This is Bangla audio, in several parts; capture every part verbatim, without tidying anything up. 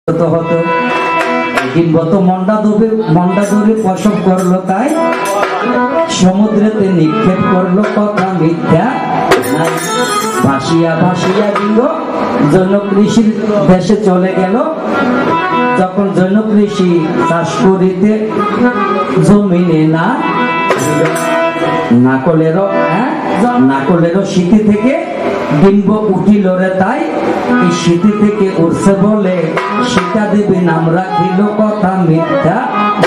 হতো ডিম্বত মন্ডা দৌড়ে মন্ডা দৌড়ে প্রসব করলো তাই সমুদ্রেতে নিক্ষেপ করলো কথা মিথ্যা ভাসিয়া ভাসিয়া ডিঙ্গ জৈন কৃষির দেশে চলে গেল। যখন জৈন কৃষি চাষ করিতে জমিনে না নাকলেরও হ্যাঁ নাকলেরও স্মৃতি থেকে ডিম্ব উঠিল রে তাই এই স্মৃতি থেকে উঠছে বলে সীতা দেবী নাম রাখিল কথা মিথ্যা।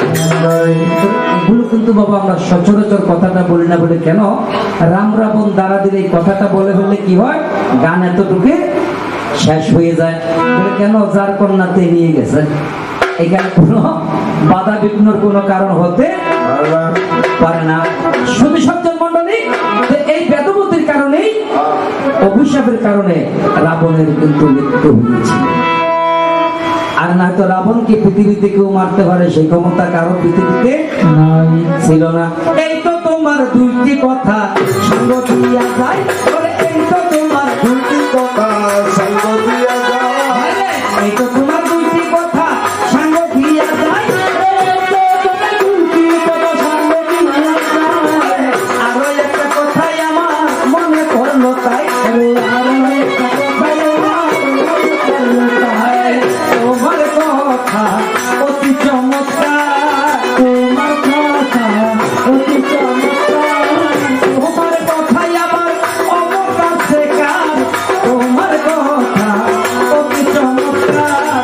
এগুলো কিন্তু বাবা আমরা সচরাচর কথাটা বলি না বলে কেন রাম রাবণ দাঁড়াদের এই কথাটা বলে ফেললে কি হয় গান এতটুকু শেষ হয়ে যায় কেন যার কন্যাতে নিয়ে গেছে এখানে কোনো বাধা বিঘ্নর কোনো কারণ হতে পারে না। শুধু সজ্জন মন্ডলী এই বেদবতীর কারণেই অভিশাপের কারণে রাবণের কিন্তু মৃত্যু হয়েছিল। আর না তো রাবণকে পৃথিবীতে কেউ মারতে পারে সেই ক্ষমতা কারো পৃথিবীতে ছিল না। এই তো তোমার দুইটি কথা সঙ্গ দিয়া যায়, এই তো তোমার দুইটি কথা সঙ্গ দিয়া যায়, এই তো তোমার দুইটি কথা সঙ্গ দিয়া যায়, আরো একটা কথাই আমার মনে পড়লো তাই তোমার কথা অতি চমৎকার, তোমার কথা অতি চমৎকার, তোমার কথাই আমার অবকাশ শেখার, তোমার কথা অতি চমৎকার,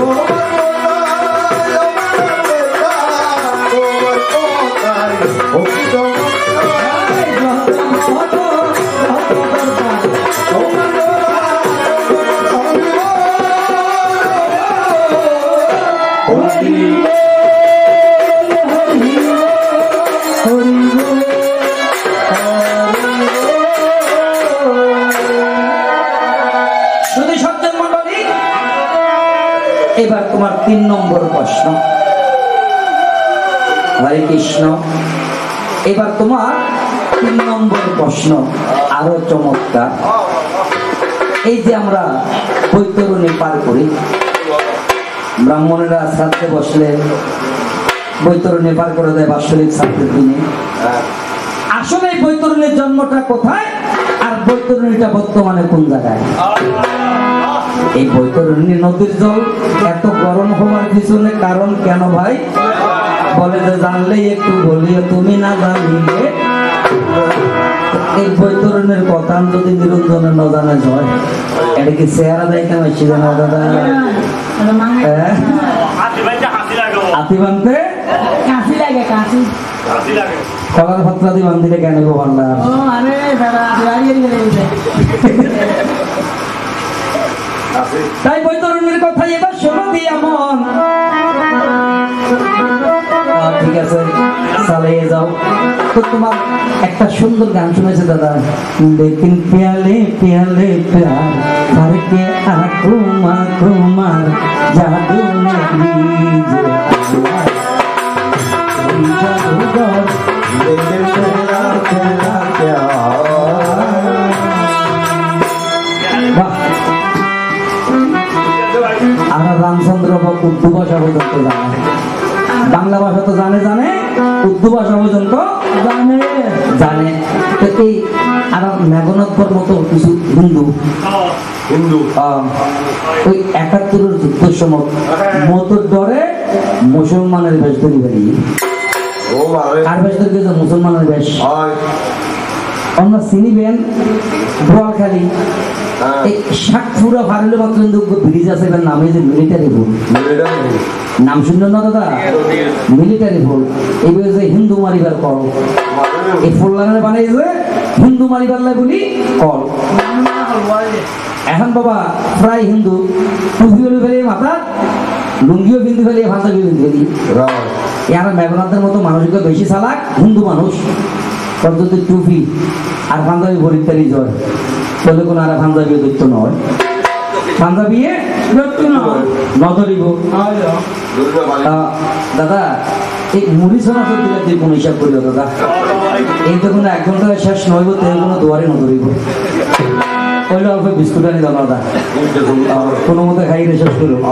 এবার তোমার তিন নম্বর প্রশ্ন। হরে কৃষ্ণ। এবার তোমার তিন নম্বর প্রশ্ন আরো চমৎকার। এই যে আমরা বৈতরণী পার করি, ব্রাহ্মণেরা শ্রাদ্ধে বসলে বৈতরণী পার করে দেয় বাৎসরিক শ্রাদ্ধের দিনে। আসলে এই বৈতরণীর জন্মটা কোথায় আর বৈতরণীটা বর্তমানে কোন জায়গায়? এই বৈতরণী নদীর জল এত গরম হওয়ার পিছনে কারণ কেন ভাই? বলে যে জানলেই একটু বলিও তুমি না জানিলে। এই বৈতরণের কথা যদি নিরঞ্জনের না জানা হয় এটা কি চেহারা দেয় কেন হচ্ছে জানা দাদা? হাতি বানতে কলার ভত্রাদি বান্ধিলে কেন গো ভান্ডার? তাই বৈতরণীর কথা এবার শোনো দিয়া মন। ঠিক আছে চালিয়ে যাও। তো তোমার একটা সুন্দর গান শুনেছে দাদা, লেকিন প্যালে প্যালে প্যার করকে আকুমা কুমার জাদু আর রামচন্দ্র উর্দু ভাষা পর্যন্ত জানে, বাংলা ভাষা তো জানে জানে উর্দু ভাষা পর্যন্ত জানে জানে তো এই আর মেঘনাথর মতো কিছু হিন্দু হিন্দু ওই একাত্তরের যুদ্ধের সময় মতর ডরে মুসলমানের বেশ ধরি বেরিয়ে আর বেশ ধরে গেছে মুসলমানের বেশ আমরা চিনিবেন বোয়ালখালী এই শাকপুরা ভারলে মাত্র ব্রিজ আছে এবার নামে যে মিলিটারি ভোল নাম শুনলেন না দাদা? মিলিটারি ভোল এইভাবে যে হিন্দু মারিবার কল এই ফোল্লারে বানাইছে হিন্দু মারিবার লাই বলি কল। এখন বাবা প্রায় হিন্দু টুপিও ফেলে মাথা লুঙ্গিও বিন্দু ফেলে ভাষাবিও বিন্দু ফেলি। এরা মেঘনাথের মতো মানুষকে বেশি চালাক হিন্দু মানুষ যদি টুপি আর পাঞ্জাবি ভরিতারি জয় বলে কোনো আর পাঞ্জাবিও দৈত্য নয়, পাঞ্জাবি নজরিব দাদা। এই মুড়ি সোনা দিলে তুই কোন হিসাব করিও দাদা? এই তো কোনো এক ঘন্টা শেষ নইব তো কোনো দুয়ারে নজরিব। কইলো অল্প বিস্কুট আনি দাও দাদা কোনো মতে খাই রে শেষ করো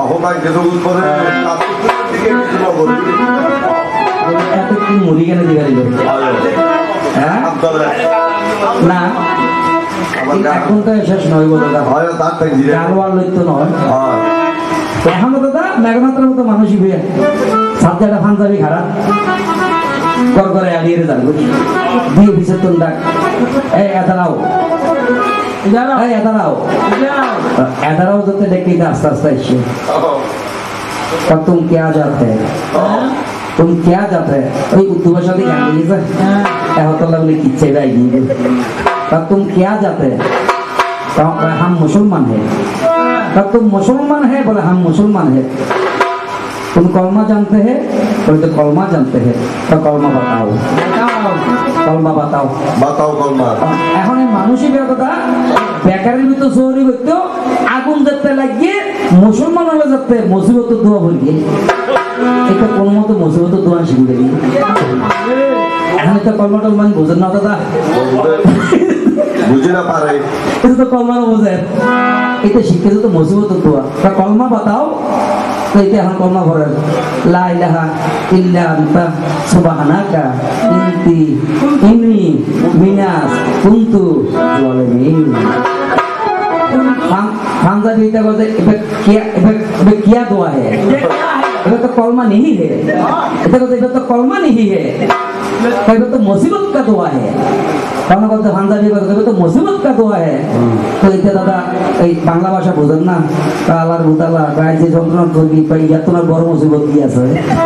এত কি মুড়ি কেন দিবা দিল হ্যাঁ না এখন তো শেষ নয় বলো তো নয় এখনো দাদা মেঘনাথের মতো মানুষই বিয়ে সাতটা পাঞ্জাবি খারাপ কর করে আলিয়ে যাবে দিয়ে দিছে তোর ডাক এই এদারাও এই এদারাও এদারাও যাতে দেখি আস্তে আস্তে এসে तुम क्या जाते है तुम क्या जाते है ওই উর্দু ভাষা দিয়ে গান লিখেছে এহতলা বলে কিচ্ছে ভাই तब तुम क्या जाते है तो हम मुसलमान है तब तुम मुसलमान है बोले हम मुसलमान है तुम कलमा जानते हैं बोले तो कलमा जानते हैं तो कलमा बताओ कलमा बताओ बताओ कलमा এখন এই মানুষই কথা বেকারের ভিতর জোরি হইতো আগুন যেতে লাগিয়ে মুসলমান হলে যেতে মুসিবত দোয়া বলিয়ে এটা কোন মতো মুসিবত দোয়া শিখে গেলি এখন তো কলমা টলমান বোঝেন না দাদা বুঝে না পারে এটা তো কলমা বোঝে এটা শিখতে তো মুসিবত দোয়া তা কলমা বাতাও তো এটা এখন কলমা পড়েন লা ইলাহা ইল্লা আনতা সুবহানাকা ইন্তি ইন্নী মিনাস কুনতু যালিমিন পাঞ্জাবি এটা বলতে এটা কিয়া এটা কিয়া দোয়া है এটা তো কলমা नहीं है এটা তো এটা তো কলমা नहीं है এটা তো মুসিবত का दुआ है কারণ বলতে পাঞ্জাবি বলতে এটা তো মুসিবত का दुआ है তো এটা দাদা এই বাংলা ভাষা বোঝেন না আল্লাহর মুতালা গায়ে যে যন্ত্রণা তৈরি পাই এত না বড় মুসিবত কি আছে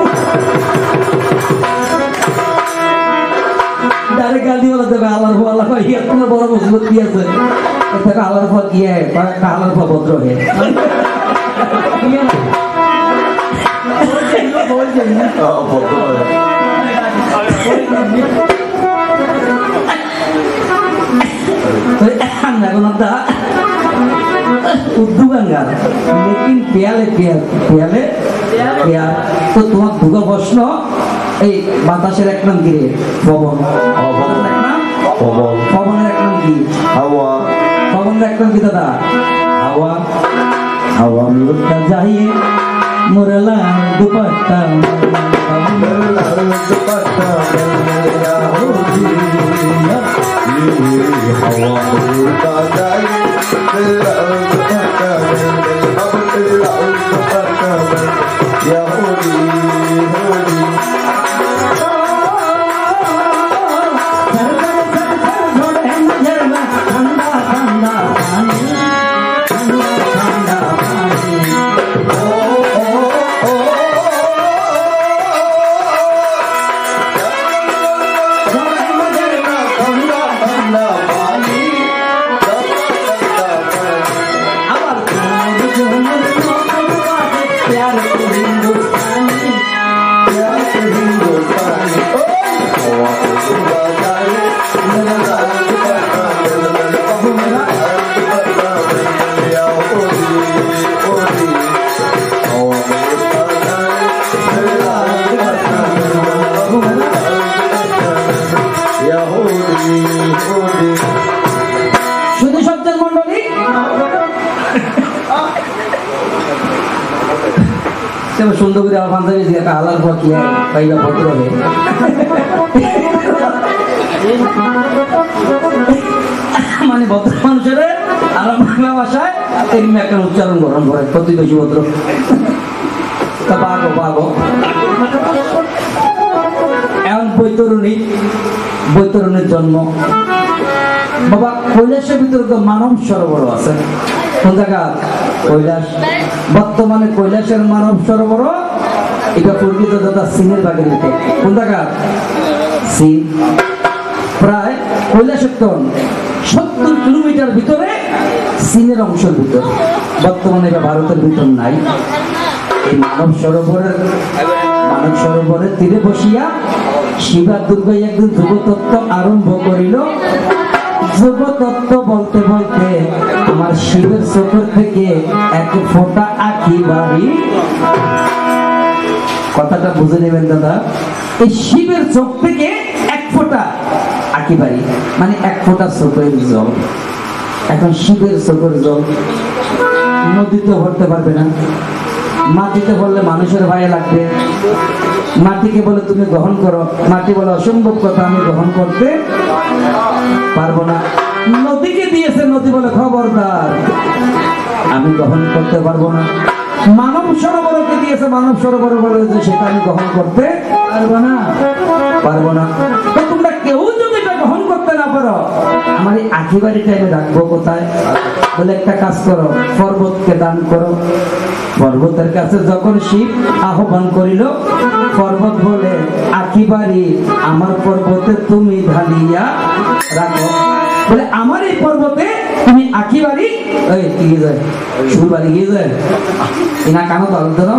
ডাইরেক্ট গালি বলা যাবে আল্লাহর আল্লাহ এত না বড় মুসিবত কি আছে এটা আল্লাহর পর কি है का আল্লাহর পর ভদ্র है बोल दे ना हां भद्र है तो एहन ना उर्दू गंगा लेकिन प्याले प्यार प्याले प्यार तो তোমার দুগা প্রশ্ন এই বাতাসের এক নাম কি রে পবন পবনের এক নাম পবন পবনের এক নাম কি হাওয়া পবনের এক নাম কি দাদা হাওয়া হাওয়া মিলতা যাইয়ে मुरला दुपट्टा मुरला दुपट्टा मेरा हो जिया ये हवा उड़ता जाए मेरा दुपट्टा अब तेरा दुपट्टा या हो जी हो जी ठंडा ठंडा पानी ठंडा ठंडा पानी সুন্দর করে আমার পাঞ্জাবি দিয়ে একটা হালাল পথ কি পাইবা ভদ্র হবে মানে ভদ্র মানুষের আর বাংলা ভাষায় এরকম একটা উচ্চারণ গ্রহণ করে প্রতিবেশী ভদ্র তা বাগো বাগো এখন বৈতরণী বৈতরণীর জন্ম বাবা কৈলাসের ভিতরে তো মানব সরোবর আছে কোন জায়গা কৈলাস বর্তমানে কৈলাসের মানব সরোবর এটা পরিচিত দাদা সিনের বাগের দিকে কোন জায়গা সিন প্রায় কৈলাসের তন সত্তর কিলোমিটার ভিতরে সিনের অংশের ভিতর বর্তমানে এটা ভারতের ভিতর নাই এই মানব সরোবরের মানব সরোবরের তীরে বসিয়া শিবা দুর্গাই একদিন যুগতত্ত্ব আরম্ভ করিল যুগতত্ত্ব বলতে বলতে আমার শিবের চোখের থেকে এক ফোঁটা আঁখি বাড়ি কথাটা বুঝে নেবেন দাদা এই শিবের চোখ থেকে এক ফোঁটা আঁখি বাড়ি মানে এক ফোঁটা চোখের জল এখন শিবের চোখের জল নদীতে ভরতে পারবে না, মাটিতে ভরলে মানুষের ভয়ে লাগবে। মাটিকে বলে তুমি গ্রহণ করো, মাটি বলে অসম্ভব কথা, আমি গ্রহণ করতে পারবো না। নদীকে দিয়েছে, নদী বলে খবরদার আমি গ্রহণ করতে পারবো না। মানব সরোবরকে দিয়েছে, মানব সরোবর বলে যে সেটা আমি গ্রহণ করতে পারবো না পারবো না তো তোমরা কেউ যদি এটা গ্রহণ করতে না পারো, আমার এই আখি বাড়িটা আমি রাখবো কোথায়? বলে একটা কাজ করো, পর্বতকে দান করো। পর্বতের কাছে যখন শিব আহ্বান করিল, পর্বত বলে আখি বাড়ি আমার পর্বতে তুমি ঢালিয়া রাখো। বলে আমার এই পর্বতে তুমি আখি বাড়ি গিয়ে যায়, শুরু বাড়ি গিয়ে যায় এনা কানো তো না।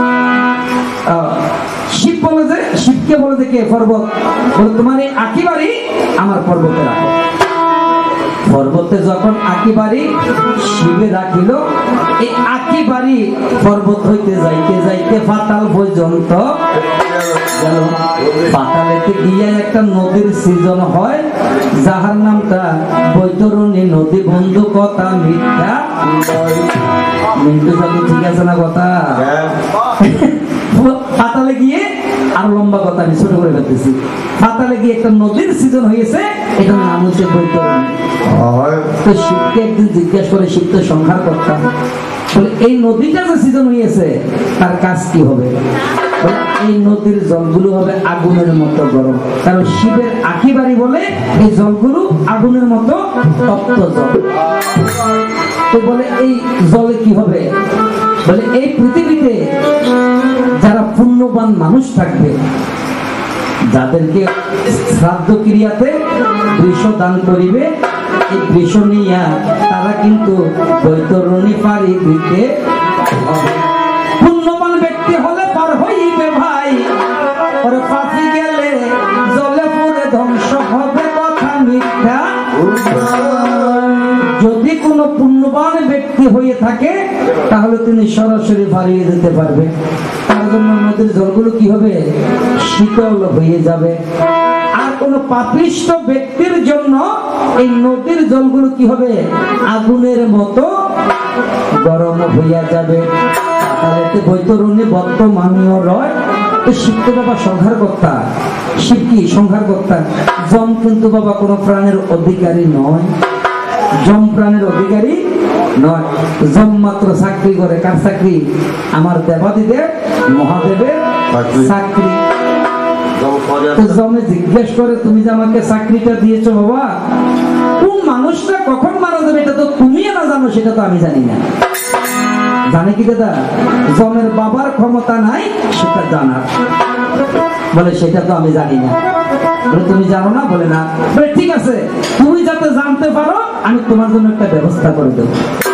শিব বলে যে, শিবকে বলে যে কে? পর্বত বলে তোমার এই আখি বাড়ি আমার পর্বতে রাখো। পর্বতে যখন আখি বাড়ি শিবে রাখিল, এই আখি বাড়ি পর্বত হইতে যাইতে যাইতে পাতাল পর্যন্ত গেল। পাতালেতে গিয়ে একটা নদীর সৃজন হয়, যাহার নামটা বৈতরণী নদী। বন্ধু কথা মিথ্যা মিন্টু সাথে ঠিক আছে না কথা? পাতালে গিয়ে আর লম্বা কথা আমি ছোট করে ফেলতেছি। পাতালে গিয়ে একটা নদীর সৃজন হয়েছে, এটার নাম হচ্ছে বৈতরণী। তো শিবকে একদিন জিজ্ঞাসা করে, শিব তো সংহার করতাম, বলে এই নদীটা যে সৃজন হয়েছে তার কাজ কি হবে? এই নদীর জলগুলো হবে আগুনের মতো গরম, কারণ শিবের আখি বাড়ি বলে এই জলগুলো আগুনের মতো তপ্ত জল। তো বলে এই জলে কি হবে? বলে এই পৃথিবীতে যারা পুণ্যবান মানুষ থাকবে, যাদেরকে শ্রাদ্ধ ক্রিয়াতে বৃষ দান করিবে, এই বৃষ নিয়া তারা কিন্তু বৈতরণী পারি দিতে হবে। পুণ্যবান ব্যক্তি হলে পার হইবে ভাই, ওরে পাপি গেলে জলে পড়ে ধ্বংস হবে, কথা মিথ্যা। যদি কোনো পুণ্যবান ব্যক্তি হয়ে থাকে তাহলে তিনি সরাসরি পালিয়ে যেতে পারবে। তার জন্য নদীর জলগুলো কি হবে? শীতল হয়ে যাবে। আর কোন পাপিষ্ট ব্যক্তির জন্য এই নদীর জলগুলো কি হবে? আগুনের মতো গরম হইয়া যাবে। তাহলে বৈতরণী বর্তমানীয় রয়। তো শিব তো বাবা সংহার কর্তা। শিব কি সংহার কর্তা? যম কিন্তু বাবা কোন প্রাণের অধিকারী নয়, যম প্রাণের অধিকারী নয়। যম মাত্র চাকরি করে। কার চাকরি? আমার দেবাদিদেব মহাদেবের চাকরি। যমে জিজ্ঞেস করে, তুমি যে আমাকে চাকরিটা দিয়েছো বাবা, কোন মানুষটা কখন মারা যাবে এটা তো তুমি না জানো, সেটা তো আমি জানি না। জানে কি দাদা? যমের বাবার ক্ষমতা নাই সেটা জানার। বলে সেটা তো আমি জানি না। বলে তুমি জানো না? বলে না। বলে ঠিক আছে, তুমি যাতে জানতে পারো আমি তোমার জন্য একটা ব্যবস্থা করে দেব।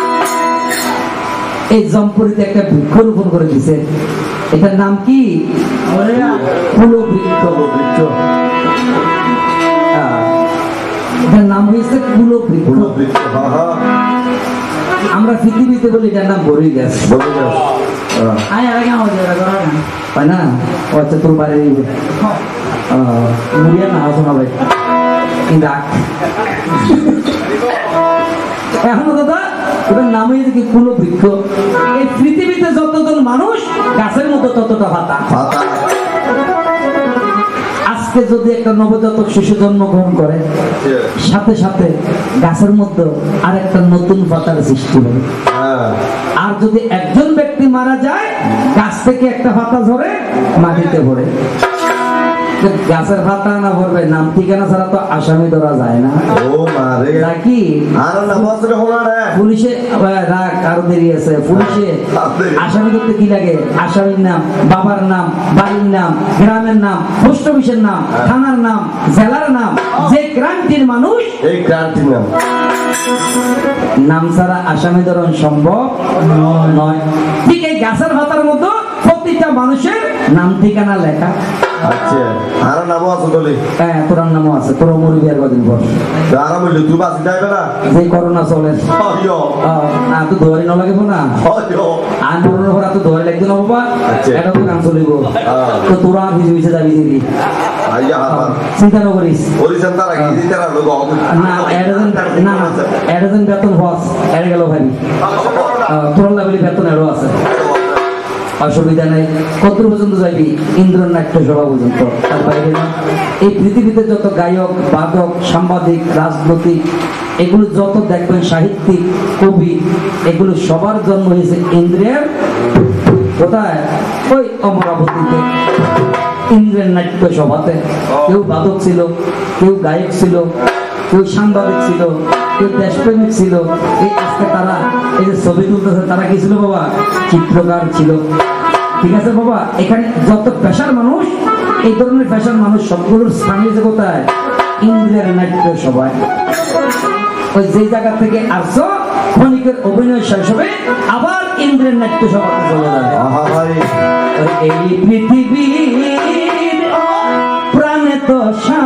এই জমপুরিতে একটা বৃক্ষরোপণ করে দিছে। এটার নাম কি? কুলবৃক্ষ। এটার নাম হয়েছে কুলবৃক্ষ। আমরা পৃথিবীতে বলি এটার নাম বড়ই গাছ। হয় না? আচ্ছা, তোর বাড়ি মুড়িয়া না আসো না ভাই। এখনো দাদা ওটার নাম হয়েছে কি? কুলবৃক্ষ। এই পৃথিবীতে যতজন মানুষ গাছের মতো ততটা পাতা। আজকে যদি একটা নবজাতক শিশু জন্মগ্রহণ করে, সাথে সাথে গাছের মধ্যে আর একটা নতুন পাতার সৃষ্টি হবে। আর যদি একজন ব্যক্তি মারা যায়, গাছ থেকে একটা পাতা ঝরে মাটিতে পড়ে। গাছের পাতা না ভরবে, নাম ঠিকানা ছাড়া তো আসামি ধরা যায় না। নাকি পুলিশে রাগ আরো দেরি আছে। পুলিশে আসামি করতে কি লাগে? আসামির নাম, বাবার নাম, বাড়ির নাম, গ্রামের নাম, পোস্ট অফিসের নাম, থানার নাম, জেলার নাম, যে ক্রান্তির মানুষ এই ক্রান্তির নাম। নাম ছাড়া আসামি ধরন সম্ভব নয়। ঠিক এই গাছের পাতার মতো প্রতিটা মানুষের নাম ঠিকানা লেখা। আচ্ছা, আর নামও আছে বলি? হ্যাঁ, তোর নামও আছে। তোর মরবি আর কদিন পর। আর বলি তুই বাসি যাইবে না? যে করোনা চলে। হইও। আ তো ধরে না লাগিব না। হইও। আর করোনা পর তো ধরে লাগবে না বাবা। এটা তো কাম চলিব। তো তোরা ভিজে ভিজে যাবি দিদি। চিন্তা করিস না এডজন বেতন হস এড়ে গেল ভাই তোর লেভেলে বেতন এরও আছে অসুবিধা নেই কত পর্যন্ত যাবি ইন্দ্র নাট্য সভা পর্যন্ত তার বাইরে না এই পৃথিবীতে যত গায়ক বাদক সাংবাদিক রাজনৈতিক এগুলো যত দেখবেন সাহিত্যিক কবি এগুলো সবার জন্ম হয়েছে ইন্দ্রের কোথায় ওই অমরাবতীতে ইন্দ্রের নাট্য সভাতে কেউ বাদক ছিল কেউ গায়ক ছিল কেউ সাংবাদিক ছিল কেউ দেশপ্রেমিক ছিল এই আজকে তারা এই যে ছবি তুলতেছে তারা কি ছিল বাবা চিত্রকার ছিল ঠিক আছে বাবা এখানে যত পেশার মানুষ এই ধরনের পেশার মানুষ সবগুলোর স্থান হয়েছে কোথায় ইন্দ্রের নাট্য সভায় ওই যে জায়গা থেকে আসছো ক্ষণিকের অভিনয় শেষ হবে আবার ইন্দ্রের নাট্য সভাতে চলে যাবে এই পৃথিবীর প্রাণে তো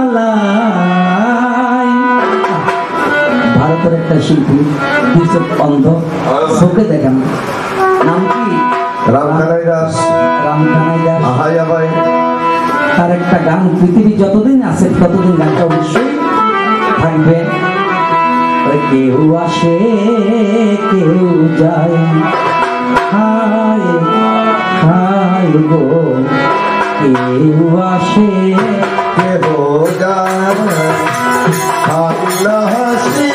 শালাই ভারতের একটা শিল্পী অন্ধ চোখে দেখেন নাম কি রামখানাই দাস রামখানাই দাস তার একটা গান পৃথিবী যতদিন আছে ততদিন গানটা অবশ্যই থাকবে কেউ আসে কেউ যায় হায় হায় গো কেউ আসে কেউ যায় আল্লাহ হাসি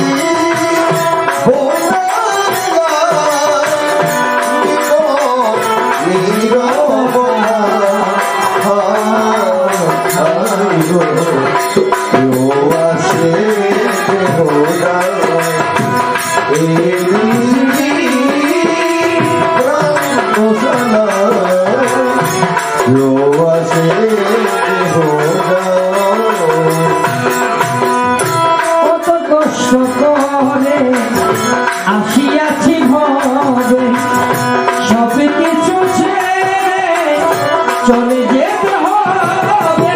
আসিয়াছি ভবে সব কিছু চলে যেতে হবে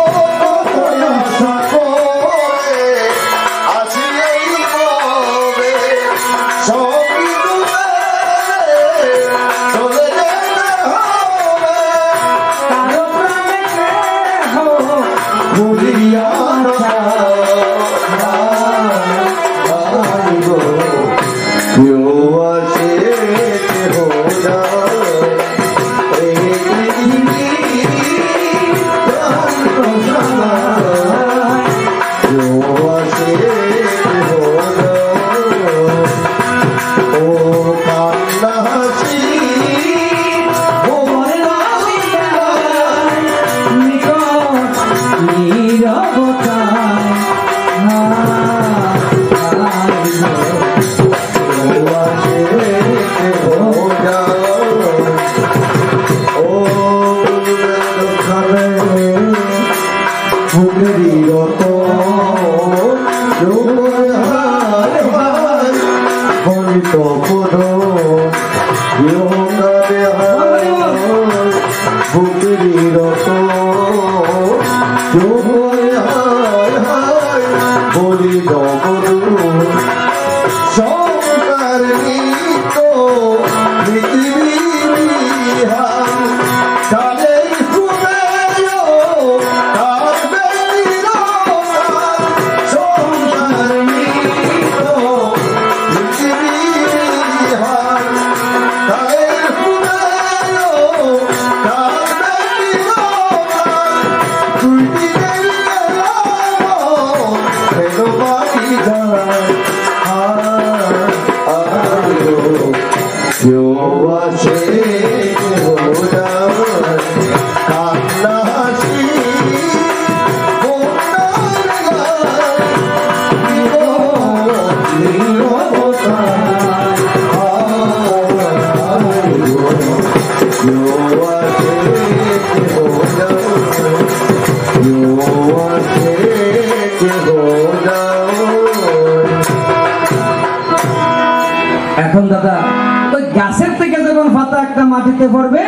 এখন দাদা ওই গাছের থেকে যখন পাতা একটা মাটিতে পড়বে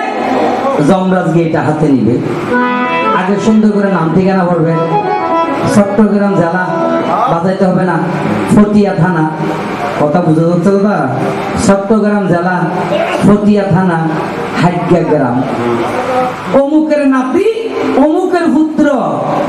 যমরাজ গিয়ে এটা হাতে নিবে আগে সুন্দর করে নাম ঠিকানা পড়বে চট্টগ্রাম জেলা বাজাইতে হবে না ফটিয়া থানা কথা বুঝা যাচ্ছে দাদা চট্টগ্রাম জেলা ফটিয়া থানা হাইগ্যা গ্রাম অমুকের নাতি অমুকের পুত্র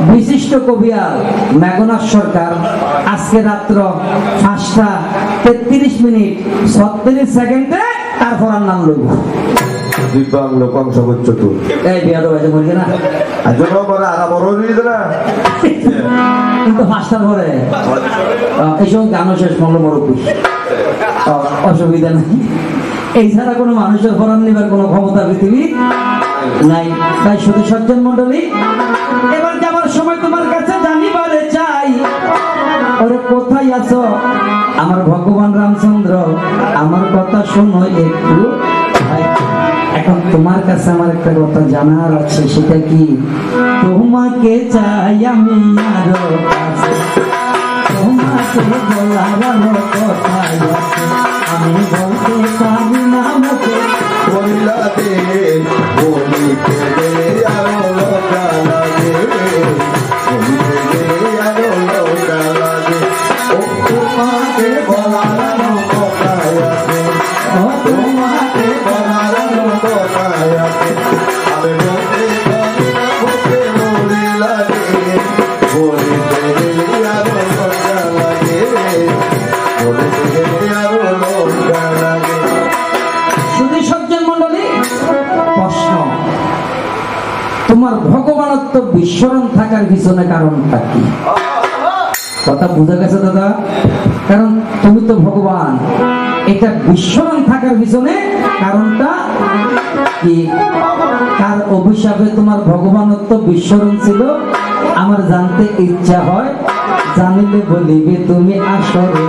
বিশিষ্ট কবিয়াল মেঘনাথ সরকার আজকে রাত্র পাঁচটা তেত্রিশ মিনিট ছত্রিশ সেকেন্ডে তারপর আর নাম লইব দিব্যাং লোকং সবচ্চতু এই বিয়াদ বাজে বলছে না আজন্য পরে আরা বড় হয়ে দিল না কিন্তু পাঁচটার পরে এই সময় গানও শেষ মূল্য বড় অসুবিধা নাই এই ছাড়া কোনো মানুষের ফরান নিবার কোনো ক্ষমতা পৃথিবী নাই। তাই শুধু সজ্জন মন্ডলী এবার যাবার সময় তোমার কাছে জানিবারে চাই ওরে কোথায় আছো আমার ভগবান রামচন্দ্র আমার কথা শোনো একটু। এখন তোমার কাছে আমার একটা কথা জানার আছে, সেটা কি তোমাকে চাই আমি আরো কাছে, তোমাকে বলার কোথায় আছে আমি বলতে পারি না মুখে বলিলাতে বলিতে দে আরো লোকা লাগে বলিতে দে আরো লোকা লাগে ও তোমাকে বলার কোথায় আছে ও তোমাকে বলার কোথায় আছে আমি বলতে পারি না মুখে বলিলাতে বলিতে দে আরো লোকা লাগে বলিতে দে আরো লোকা লাগে। শুধু সজ্জন মন্ডলী প্রশ্ন, তোমার ভগবানত্ব বিস্মরণ থাকার পিছনে কারণটা কি? কথা বুঝা গেছে দাদা? কারণ তুমি তো ভগবান, এটা বিস্মরণ থাকার পিছনে কারণটা কি? কার অভিশাপে তোমার ভগবানত্ব বিস্মরণ ছিল আমার জানতে ইচ্ছা হয়, জানিলে বলিবে তুমি আসলে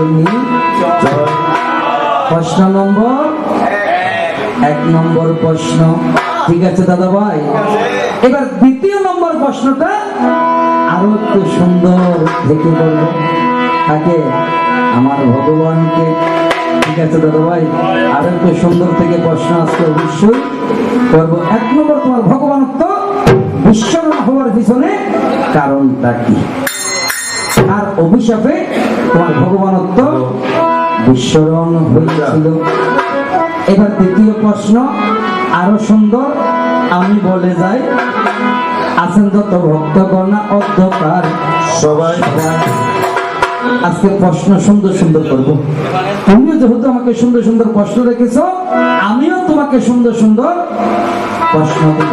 প্রশ্ন নম্বর এক নম্বর প্রশ্ন, ঠিক আছে দাদা ভাই? এবার দ্বিতীয় নম্বর প্রশ্নটা আরো একটু সুন্দর থেকে বলবো, তাকে আমার ভগবানকে, ঠিক আছে দাদা ভাই? আরো একটু সুন্দর থেকে প্রশ্ন আজকে অবশ্যই করবো। এক নম্বর, তোমার ভগবানত্ব বিস্মরণ হওয়ার পিছনে কারণটা কি? আর অভিশাপে তোমার ভগবানত্ব বিস্মরণ হয়েছিল। এবার দ্বিতীয় প্রশ্ন আরো সুন্দর, আমি বলে যাই আছেন যত ভক্তগণা অধ্যকার সবাই আজকে প্রশ্ন সুন্দর সুন্দর করবো। তুমিও যেহেতু আমাকে সুন্দর সুন্দর প্রশ্ন রেখেছ, আমিও তোমাকে সুন্দর সুন্দর প্রশ্ন দেব।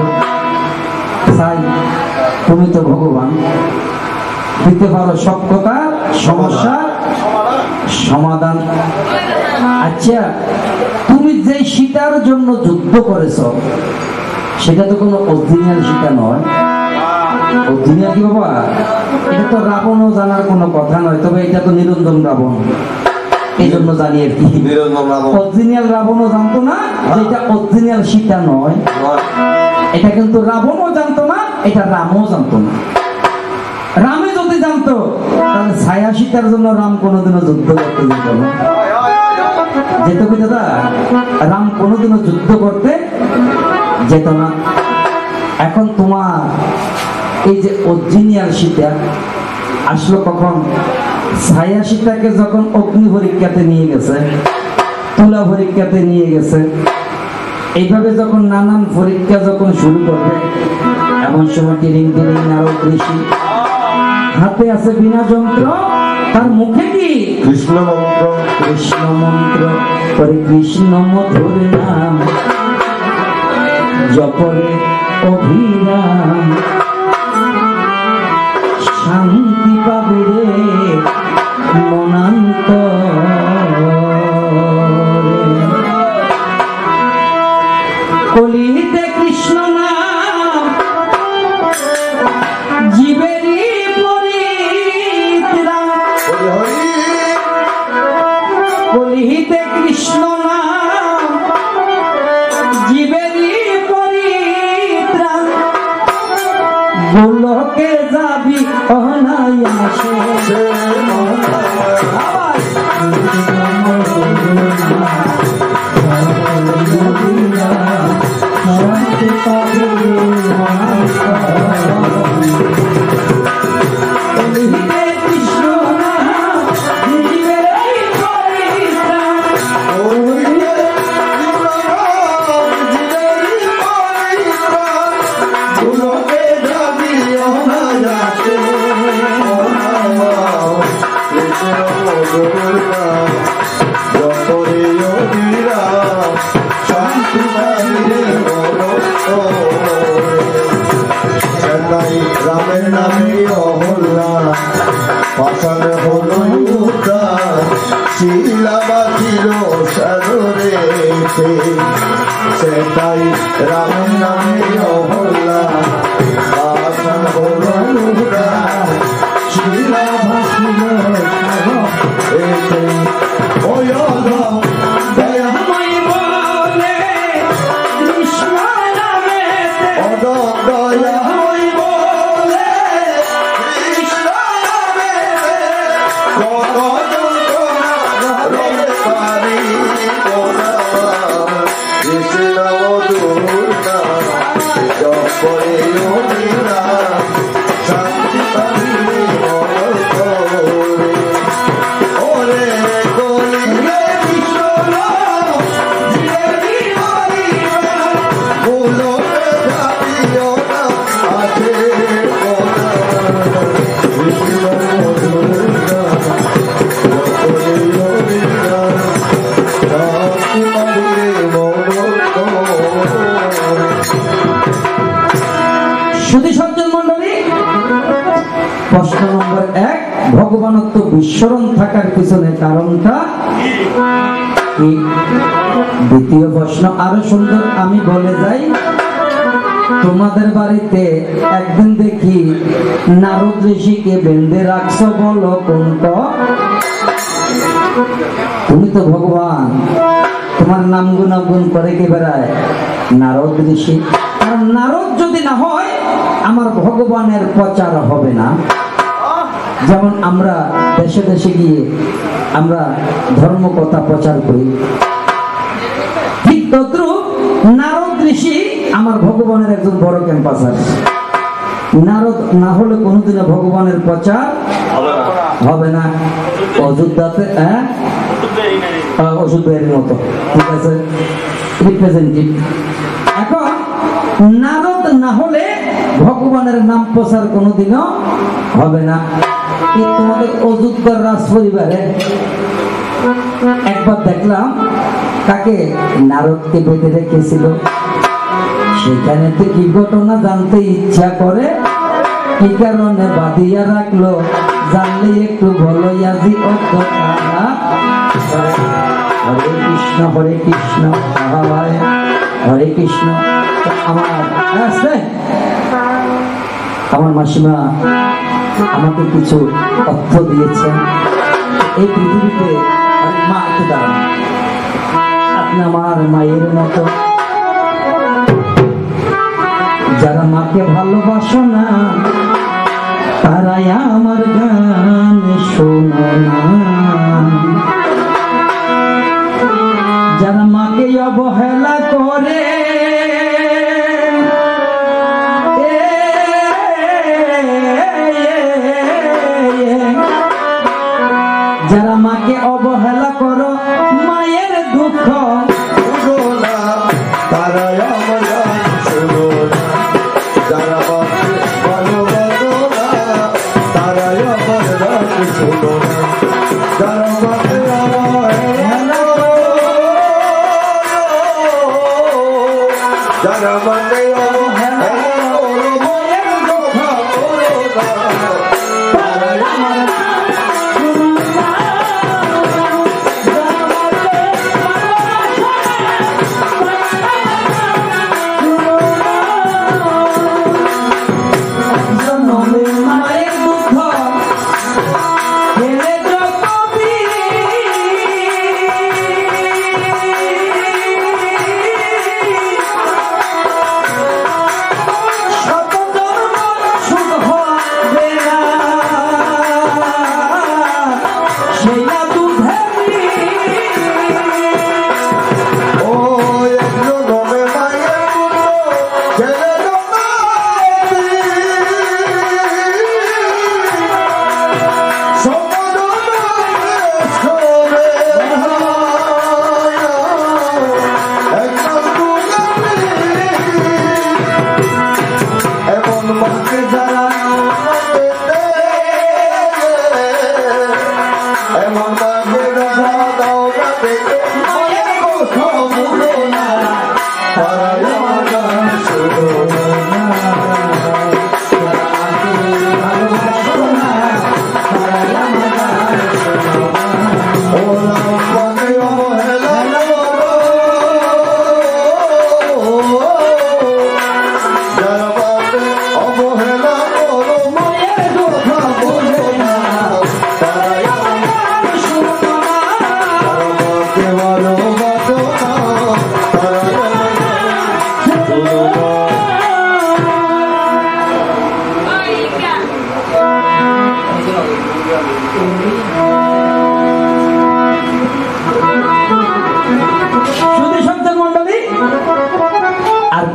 তাই তুমি তো ভগবান, দিতে পারো সব কথা সমস্যার সমাধান। আচ্ছা, তুমি যে সীতার জন্য যুদ্ধ করেছ সেটা তো কোনো অরিজিনাল সীতা নয়। অরিজিনাল কি বাবা? এটা তো রাবণও জানার কোনো কথা নয়, তবে এটা তো নিরঞ্জন রাবণ, এই জন্য জানি আর কি। অরিজিনাল রাবণও জানতো না যে এটা অরিজিনাল সীতা নয়, এটা কিন্তু রাবণও জানতো না, এটা রামও জানতো না। রামে যদি জানতো তাহলে ছায়া সীতার জন্য রাম কোনোদিনও যুদ্ধ করতে যেত না, যেত কি দাদা? রাম কোনোদিনও যুদ্ধ করতে যেত না। এখন তোমার এই যে অরিজিনাল সীতা আসলো কখন? ছায়া সীতাকে যখন অগ্নি পরীক্ষাতে নিয়ে গেছে, তুলা পরীক্ষাতে নিয়ে গেছে, এইভাবে যখন নানান পরীক্ষা যখন শুরু করবে, এমন সময় টিরিং টিরিং নারদ ঋষি হাতে আছে বিনা যন্ত্র, তার মুখে কি কৃষ্ণ মন্ত্র, কৃষ্ণ মন্ত্র করে কৃষ্ণ মধুর নাম জপরে অভিরাম, শান্তি পাবে রে মনান্ত। কলিতে কৃষ্ণ নাম জীবেরই পরিত্রাণ, কলিতে কৃষ্ণ নাম জীবেরই পরিত্রাণ, গোলকে যাবি অনায়াসে Thank you. রাম নামে অহল্লা আসান হলো মুরা শিলা ভাসিল এতে ওয় দয়াময় বলে কৃষ্ণ নামে অদ দয়াময় বলে কৃষ্ণ নামে কত রবে পারি কোনা কৃষ্ণ মধুরা জপরে ওরা শান্তি পাবি মন করে ওরে কলিলে কৃষ্ণ জীবনী হরিবা বলো যাবিও না আছে কোনা কৃষ্ণ মধুরা জপরে ওরা শান্তি পাবি শুধু সজ্জন মন্ডলী, প্রশ্ন নম্বর এক, ভগবানত্ব বিস্মরণ থাকার পিছনে কারণটা কি? দ্বিতীয় প্রশ্ন আরো সুন্দর, আমি বলে যাই। তোমাদের বাড়িতে একদিন দেখি নারদ ঋষিকে বেঁধে রাখছো, বলো কোনটা? তুমি তো ভগবান, তোমার নাম গুণাগুণ করে কে বেড়ায়? নারদ ঋষি। কারণ নারদ যদি না হয় আমার ভগবানের প্রচার হবে না। যেমন আমরা দেশে দেশে গিয়ে আমরা ধর্ম কথা প্রচার করি, ঠিক তদ্রূপ নারদ ঋষি আমার ভগবানের একজন বড় ক্যাম্পাসার। নারদ না হলে কোনোদিনও ভগবানের প্রচার হবে না। অযোধ্যাতে হ্যাঁ অযোধ্যার মতো, ঠিক আছে, রিপ্রেজেন্টেটিভ। এখন নারদ না হলে ভগবানের নাম প্রচার কোনোদিনও হবে না। তোমাদের অযোধ্যার রাজ পরিবারে একবার দেখলাম তাকে নারদকে বেঁধে রেখেছিল। সেখানে তো কি ঘটনা জানতে ইচ্ছা করে, কি কারণে বাঁধিয়া রাখলো জানলে একটু বলো। আজি হরে কৃষ্ণ হরে কৃষ্ণ হরে কৃষ্ণ। আমার আছে আমার মাসিমা আমাকে কিছু অর্থ দিয়েছেন। এই পৃথিবীতে মা একটু দাঁড়ান, আপনি আমার মায়ের মতো। যারা মাকে ভালোবাসো না তারাই আমার গান শোনো না। যারা মাকে অবহেলা করে যারা মাকে অবহেলা করো মায়ের দুঃখ তারা আমার শোনো না। যারা মাকে ভালোবাসো না তারা আমার গান শোনো না। যারা মাকে অবহেলা যারা মাকে অবহেলা মায়ের দুঃখ করো না, তারা আমার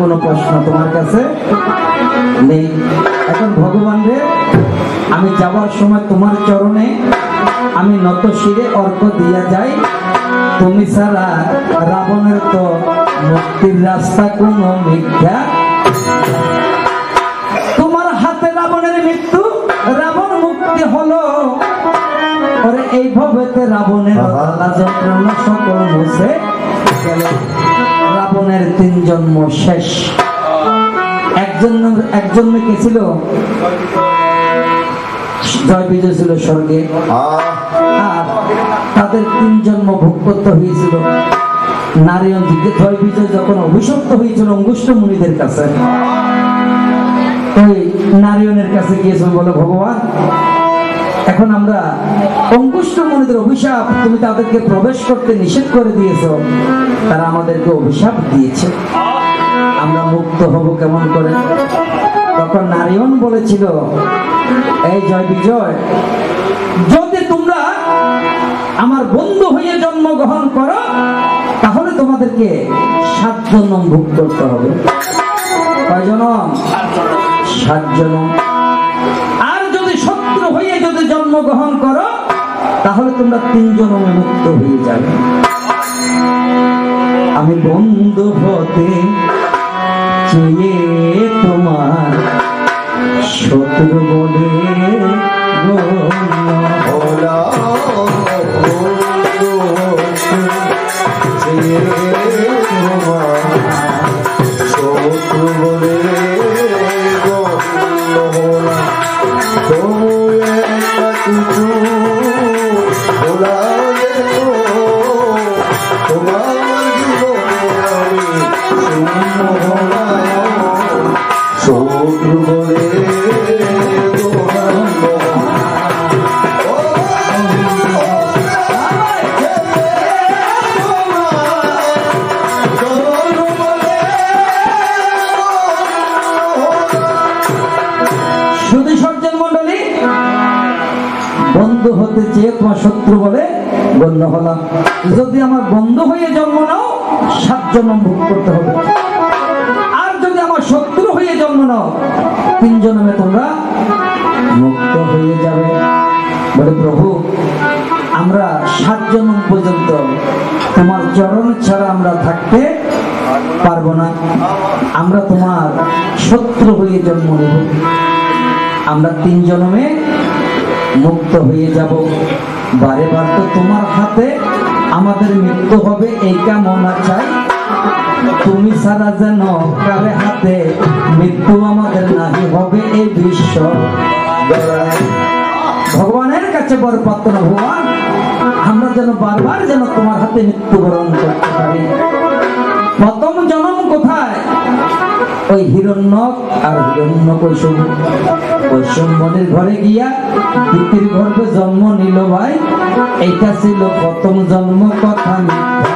কোনো প্রশ্ন তোমার কাছে নেই? এখন ভগবান রে আমি যাওয়ার সময় তোমার চরণে আমি নত শিরে অর্ঘ দিয়া যাই। তুমি ছাড়া রাবণের তো মুক্তির রাস্তা কোনো মিথ্যা। তোমার হাতে রাবণের মৃত্যু, রাবণ মুক্তি হলো। ওরে এই ভবেতে রাবণের জ্বালা যন্ত্রণা সকল মুছে গেল। রাবণের তিন জন্ম শেষ। একজন একজন কে ছিল জয় বিজয় ছিল স্বর্গে, আর তাদের তিন জন্ম ভোগ করতে হয়েছিল নারায়ণ দিকে। জয় বিজয় যখন অভিশপ্ত হয়েছিল অঙ্গুষ্ঠ মুনিদের কাছে, ওই নারায়ণের কাছে গিয়েছিল, বলে ভগবান এখন আমরা অঙ্গুষ্ঠ মুনিদের অভিশাপ, তুমি তাদেরকে প্রবেশ করতে নিষেধ করে দিয়েছ, তারা আমাদেরকে অভিশাপ দিয়েছে, আমরা মুক্ত হব কেমন করে? তখন নারায়ণ বলেছিল, এই জয় বিজয়, যদি তোমরা আমার বন্ধু হয়ে জন্মগ্রহণ করো তাহলে তোমাদেরকে সাত জন্ম ভোগ করতে হবে। কয় জনম? সাত জনম। আর যদি শত্রু হয়ে যদি জন্মগ্রহণ করো তাহলে তোমরা তিন জন্মে মুক্ত হয়ে যাবে। আমি বন্ধু হতে চেয়ে তোমার শত্রু বলে শত্রু বলে কিছু ভোলা গেল তোমার জীবনে আমি শূন্য হলাম। শত্রু বলে বন্ধু হতে চেয়ে তোমার শত্রু বলে গণ্য হলাম। যদি আমার বন্ধু হয়ে জন্ম নাও সাত জন্ম ভোগ করতে হবে, আর যদি আমার শত্রু হয়ে জন্ম নাও তিন জন্মে তোমরা মুক্ত হয়ে যাবে। বলে প্রভু আমরা সাত জন্ম পর্যন্ত তোমার চরণ ছাড়া আমরা থাকতে পারবো না, আমরা তোমার শত্রু হয়ে জন্ম নেব, আমরা তিন জন্মে মুক্ত হয়ে যাব। বারে বার তো তোমার হাতে আমাদের মৃত্যু হবে এই কামনা চাই, তুমি ছাড়া যেন কারে হাতে মৃত্যু আমাদের নাহি হবে এই বিশ্ব। ভগবানের কাছে বড় প্রার্থনা, ভগবান আমরা যেন বারবার যেন তোমার হাতে মৃত্যুবরণ করতে পারি। প্রথম জন্ম কোথায়? ওই হিরণ্যক আর হিরণ্য কৈশব কৈশম্বনের ঘরে গিয়া দ্বিতীয় গর্ভে জন্ম নিল ভাই, এইটা ছিল প্রথম জন্ম কথা মিথ্যা।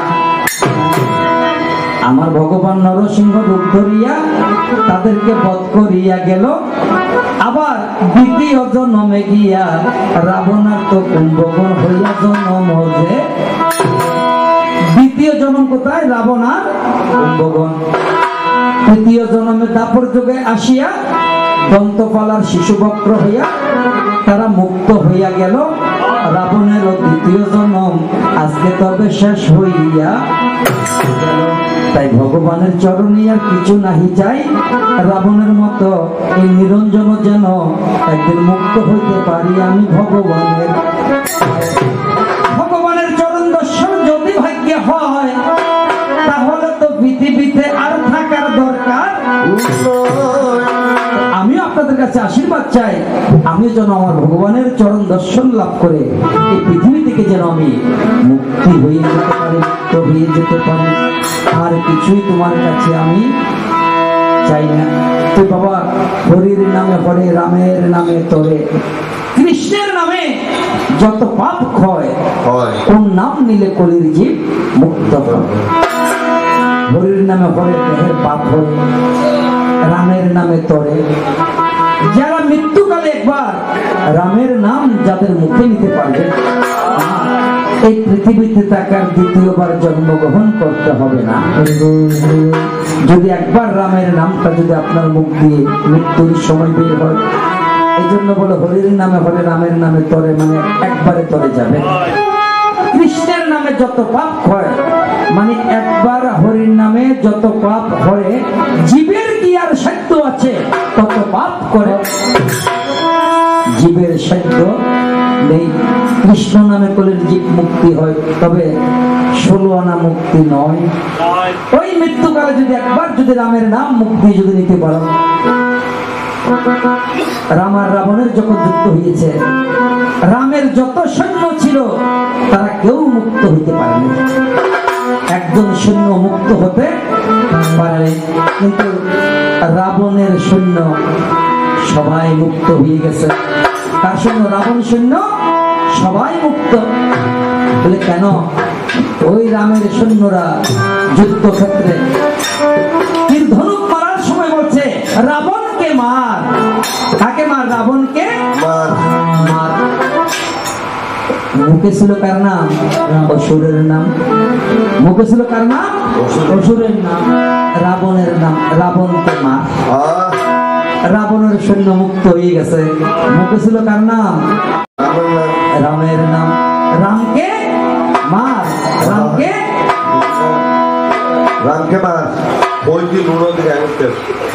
আমার ভগবান নরসিংহ রূপ ধরিয়া তাদেরকে বধ করিয়া গেল, আবার দ্বিতীয় জন্মে গিয়া রাবণার তো কুম্ভকর্ণ হইয়া জন্ম যে। দ্বিতীয় জন্ম কোথায়? রাবণ আর কুম্ভকর্ণ। তৃতীয় জন্মে দাপর যুগে আসিয়া দন্তপালার শিশুবক্র হইয়া তারা মুক্ত হইয়া গেল। রাবণের দ্বিতীয় জন্ম আজকে তবে শেষ হইয়া গেল। তাই ভগবানের চরণে আর কিছু নাহি চাই, রাবণের মতো এই নিরঞ্জন যেন একদিন মুক্ত হইতে পারি আমি ভগবানের। ভগবানের চরণ দর্শন যদি ভাগ্য হয় তাহলে তো পৃথিবীতে আর থাকার দরকার। আমিও আপনাদের কাছে আশীর্বাদ চাই, আমি যেন আমার ভগবানের চরণ দর্শন লাভ করে এই পৃথিবী থেকে যেন আমি মুক্তি হয়ে যেতে পারি, মুক্ত হয়ে যেতে পারি। আর কিছুই তোমার কাছে আমি চাই না। তো বাবা হরির নামে হরে, রামের নামে তোরে, কৃষ্ণের নামে যত পাপ ক্ষয়, কোন নাম নিলে কলির জীব মুক্ত হয়। হরির নামে হরে দেহের পাপ হয়, রামের নামে তোরে। যারা মৃত্যুকালে একবার রামের নাম যাদের মুখে নিতে পারবে এই পৃথিবীতে তাকার দ্বিতীয়বার জন্মগ্রহণ করতে হবে না। যদি একবার রামের নামটা যদি আপনার মুখ দিয়ে মৃত্যুর সময় বের হয়, এই জন্য বলে হরির নামে হরে রামের নামে তরে, মানে একবারে তরে যাবে। কৃষ্ণের নামে যত পাপ হয়, মানে একবার হরির নামে যত পাপ হয়, জীবের কি আর সাধ্য আছে তত পাপ করে? জীবের সাধ্য নেই। কৃষ্ণ নামে করলে জীব মুক্তি হয়, তবে ষোলো আনা মুক্তি নয়। ওই মৃত্যুকালে যদি একবার যদি রামের নাম মুক্তি যদি নিতে পারো। রাম আর রাবণের যখন যুদ্ধ হয়েছে, রামের যত সৈন্য ছিল তারা কেউ মুক্ত হইতে পারেনি, একজন সৈন্য মুক্ত হতে পারে, কিন্তু রাবণের সৈন্য সবাই মুক্ত হয়ে গেছে। তার সৈন্য রাবণ সৈন্য সবাই মুক্ত বলে কেন? ওই রামের সৈন্যরা যুদ্ধক্ষেত্রে তীর ধনুক মারার সময় বলছে রাবণকে মার। কাকে মার? রাবণকে মার। মার। মুখে ছিল কার নাম? অসুরের নাম। মুখে ছিল কার নাম? অসুরের নাম। রাবণের নাম। রাবণকে মার। রাবণের সৈন্য মুক্ত হয়ে গেছে। মুখে ছিল কার নাম? রামের নাম। রামকে মার। রামকে রামকে মার। ওই কি লুনো দিকে আনতে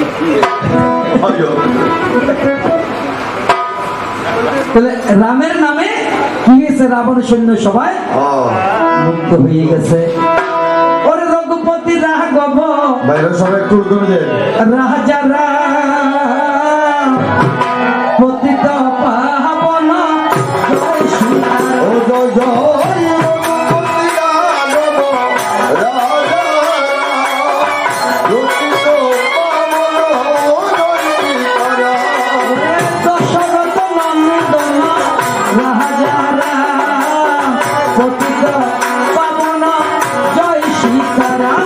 তাহলে রামের নামে কি হয়েছে? রাবণের সৈন্য সবাই মুক্ত হয়ে গেছে। ওরে রঘুপতি রাঘব বাইরে সবাই একটু উর্দু দেন। রাজা রাম পতিত পাবন জয় শ্রীরাম। ও জয় জয় রঘুপতি রাঘব রাজা রাম পতিত পাবন জয় শ্রীরাম। দশরথ নন্দন রাজা রাম পতিত পাবন জয় সীতারাম।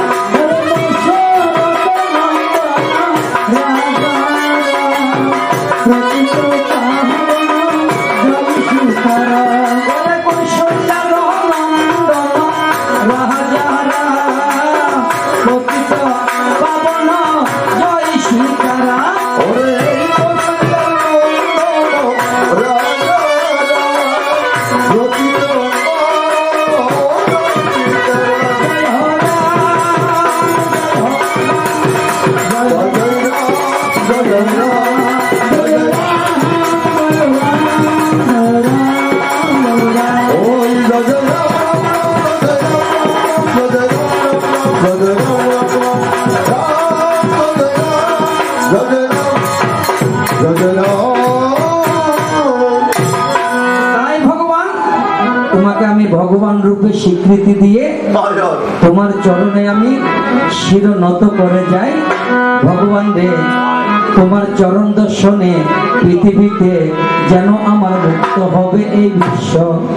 ভগবান রূপে স্বীকৃতি দিয়ে তোমার চরণে আমি শির নত করে যাই। ভগবান রে, তোমার চরণ দর্শনে পৃথিবীতে যেন আমার মুক্ত হবে এই বিশ্ব।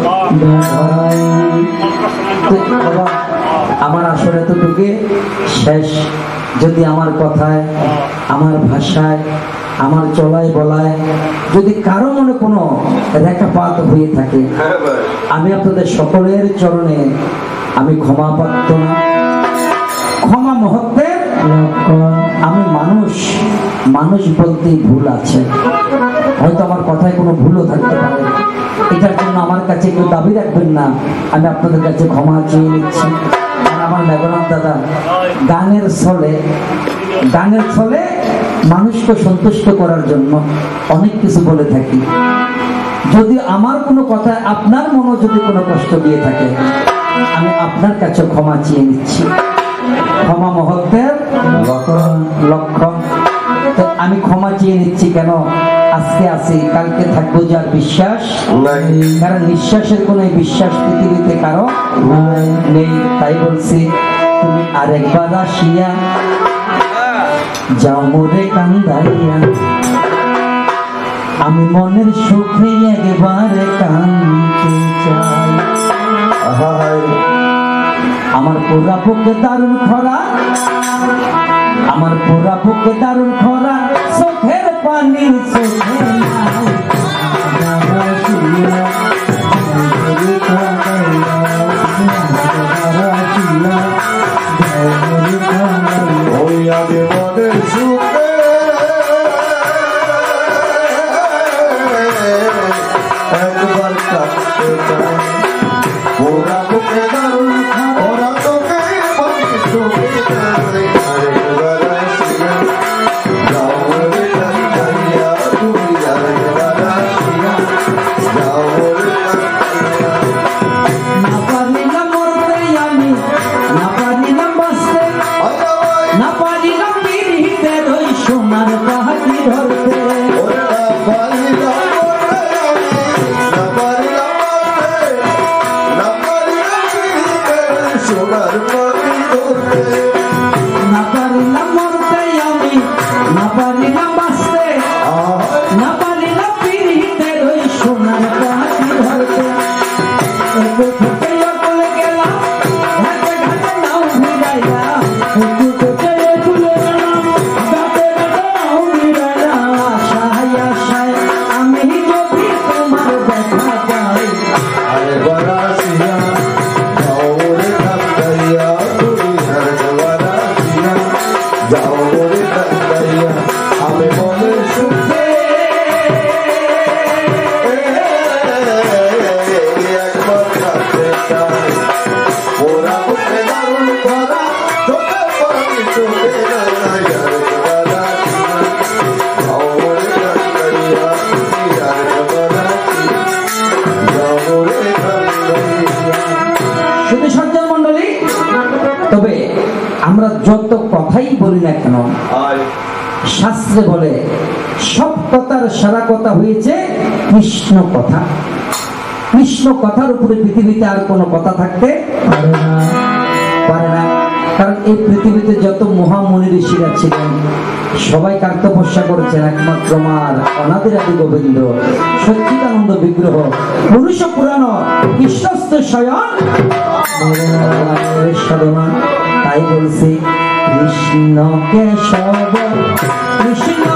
আমার আসলে তো ঢুকে শেষ। যদি আমার কথায়, আমার ভাষায়, আমার চলায় বলায় যদি কারো মনে কোনো রেখাপাত হয়ে থাকে, আমি আপনাদের সকলের চরণে আমি ক্ষমা প্রার্থনা। ক্ষমা মহত্বের আমি মানুষ, মানুষ বলতেই ভুল আছে, হয়তো আমার কথায় কোনো ভুলও থাকতে পারে। এটার জন্য আমার কাছে কেউ দাবি রাখবেন না, আমি আপনাদের কাছে ক্ষমা চেয়ে নিচ্ছি। আর আমার মেঘনাথ দাদা গানের ছলে, গানের ছলে মানুষকে সন্তুষ্ট করার জন্য অনেক কিছু বলে থাকি। যদি আমার কোনো কথা আপনার মনে যদি কোনো কষ্ট দিয়ে থাকে, আমি আপনার কাছে ক্ষমা চেয়ে নিচ্ছি। ক্ষমা মহত্বের লক্ষণ। তো আমি ক্ষমা চেয়ে নিচ্ছি কেন? আজকে আছি, কালকে থাকবো যার বিশ্বাস, কারণ নিঃশ্বাসের কোনো বিশ্বাস পৃথিবীতে কারো নেই। তাই বলছি, তুমি আরেকবার আসিয়া যাও মোরে কান্দাইয়া, আমি মনের সুখে একবারে কাঁদতে চাই। আমার পুরা বুকে দারুণ খরা, আমার পুরা বুকে দারুণ খরা, চোখের পানি চোখে নাই। পারিলাম বাঁচতে, না পারিলাম পিড়িতে ওই সোনার কাঠি ধরতে। একটু থেকে অকলে গেলাম ঘাটে ঘাটে নাও ভিড়াইয়া, একটু থেকে তুলে গেলাম ঘাটে ঘাটে নাও ভিড়াইয়া। আশায় আশায় আমি যদি তোমার দেখা পাই, আরে বরাসিয়া যাও রে ধাক্কাইয়া, তুমি আর বরাসিয়া যাও রে ধাক্কাইয়া, আমি মনে সুখে একবার থাকতে চাই। ওরা উঠে দারুণ করা তোকে পানি চোখে আর বরাসিয়া যাও রে ধাক্কাইয়া, তুমি আর বরাসিয়া যাও রে ধাক্কাইয়া। শুধু সজ্জন মন্ডলী, তবে আমরা যত কথাই বলি না কেন, আয় শাস্ত্রে বলে সব কথার সারা কথা হয়েছে কৃষ্ণ কথা। কৃষ্ণ কথার উপরে পৃথিবীতে আর কোনো কথা থাকতে পারে না, পারে না। কারণ এই পৃথিবীতে যত মহামুনি ঋষিরা ছিলেন সবাই কার তপস্যা করেছেন? একমাত্র মার অনাদির আদি গোবিন্দ সচ্চিদানন্দ বিগ্রহ পুরুষ পুরাণ কৃষ্ণস্থ স্বয়ং সাধনা। তাই বলছি কৃষ্ণ কেশব কৃষ্ণ